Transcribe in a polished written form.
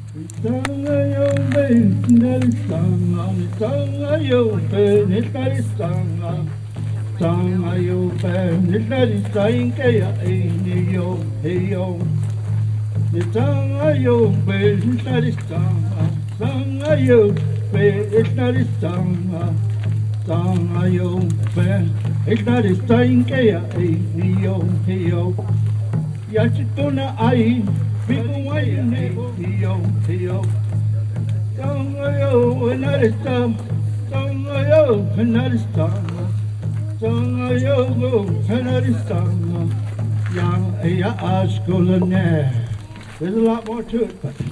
Sanga yo ben nari sanga, sanga yo ben nari sanga, sanga yo ben nari sanga ya ni yo hey yo. Sanga yo ben nari sanga yo ben nari sanga, sanga yo ben nari sanga ya ni yo hey yo. Ya chituna ai. People waiting, yo. Sangayo, another song. Sangayo, another song. Sangayo, another song. Ya, askolaner. There's a lot more to it, but.